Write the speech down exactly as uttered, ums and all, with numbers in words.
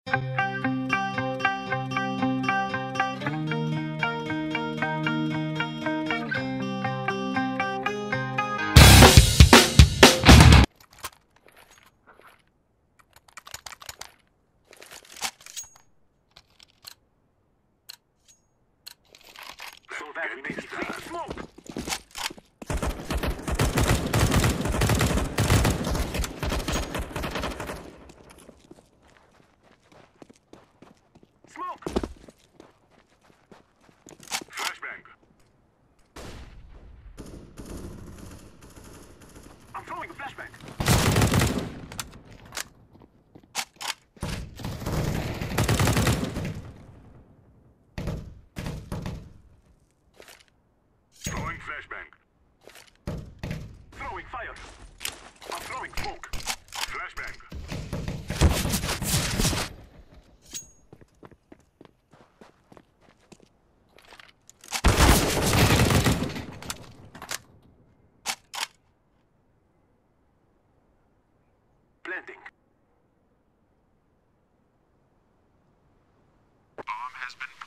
So that we may see smoke. Smoke. Flashbang. I'm throwing a flashbang. Throwing flashbang. Throwing fire. I'm throwing smoke. Flashbang. Blending. Bomb has been